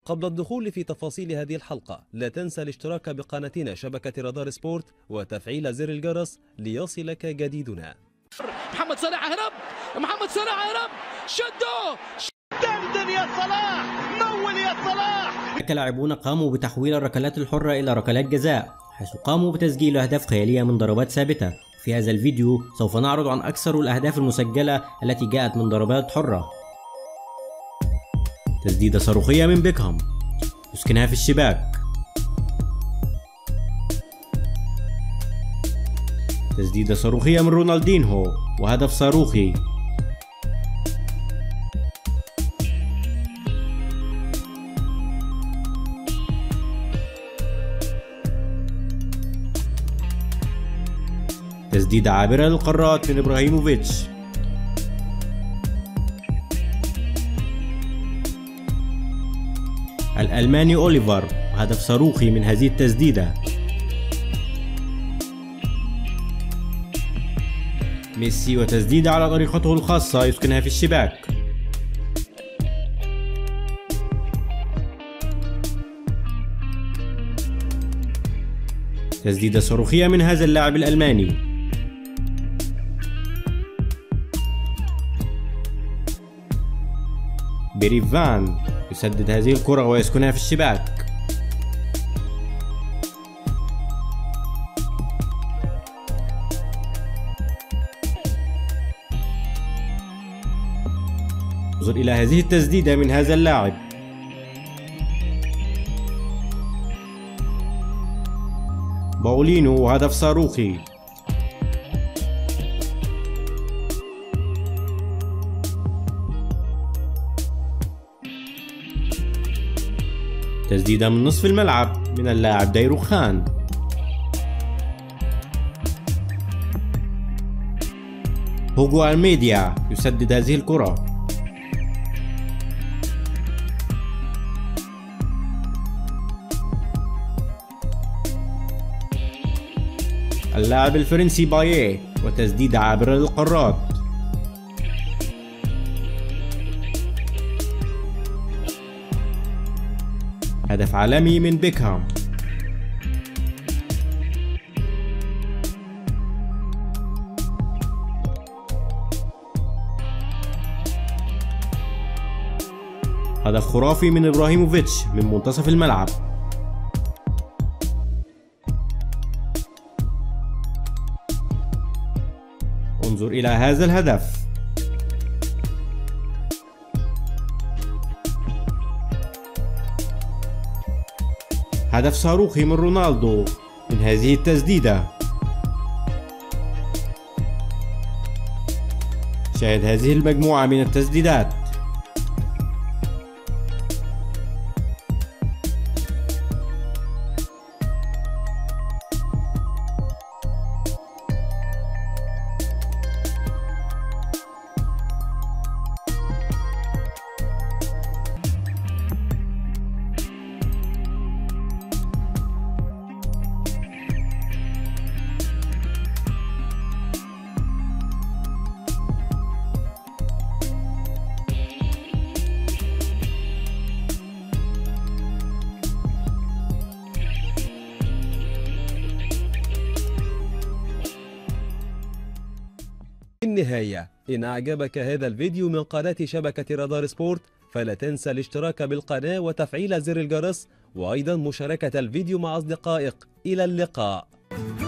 قبل الدخول في تفاصيل هذه الحلقة لا تنسى الاشتراك بقناتنا شبكة رادار سبورت وتفعيل زر الجرس ليصلك جديدنا. محمد صلاح هرب، محمد صلاح هرب، شدوا دندن يا صلاح، مول يا صلاح. لاعبون قاموا بتحويل الركلات الحرة إلى ركلات جزاء، حيث قاموا بتسجيل أهداف خيالية من ضربات ثابتة. في هذا الفيديو سوف نعرض عن أكثر الأهداف المسجلة التي جاءت من ضربات حرة. تسديدة صاروخية من بيكهام يسكنها في الشباك. تسديدة صاروخية من رونالدينهو وهدف صاروخي. تسديدة عابرة للقارات من إبراهيموفيتش. الألماني أوليفر وهدف صاروخي من هذه التسديدة. ميسي وتسديدة على طريقته الخاصة يسكنها في الشباك. تسديدة صاروخية من هذا اللاعب الألماني. بريفان يسدد هذه الكرة ويسكنها في الشباك. انظر إلى هذه التسديدة من هذا اللاعب. باولينو وهدف صاروخي. تسديدة من نصف الملعب من اللاعب دايرو خان. هوجو الميديا يسدد هذه الكرة. اللاعب الفرنسي بايه وتسديدة عابرة للقارات. هدف عالمي من بيكهام. هدف خرافي من إبراهيموفيتش من منتصف الملعب. انظر إلى هذا الهدف. هدف صاروخي من رونالدو من هذه التسديدة. شاهد هذه المجموعة من التسديدات. في النهاية إن أعجبك هذا الفيديو من قناة شبكة رادار سبورت فلا تنسى الاشتراك بالقناة وتفعيل زر الجرس وأيضا مشاركة الفيديو مع أصدقائك. إلى اللقاء.